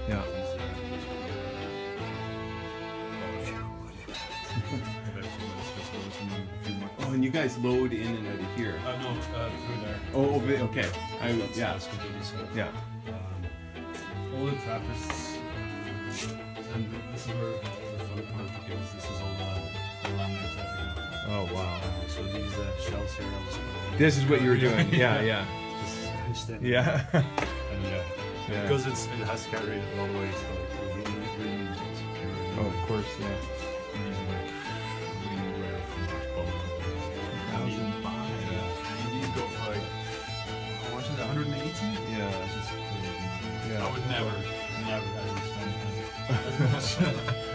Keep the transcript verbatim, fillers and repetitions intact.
Yeah. Oh, and you guys load in and out of here. Uh, no, uh, through there. Oh, over there. Okay. I That's, yeah. that's completely set. Yeah. Um, all the Trappists, and this is where the fun part because this is all the, the laminates that we have. Oh wow. Uh, so these uh, shells here, I was putting. This is what you were doing. Yeah, yeah. Just hunched in. Yeah. And yeah, Yeah. because it's it has carried it all the way, so like we're really, really results. Oh, of course, yeah. Using like really rare finish bubble. Thousand five. Yeah. And these go for like how much is it? one hundred eighty? Yeah. It's just crazy. Yeah. I would never, never ever spend as much.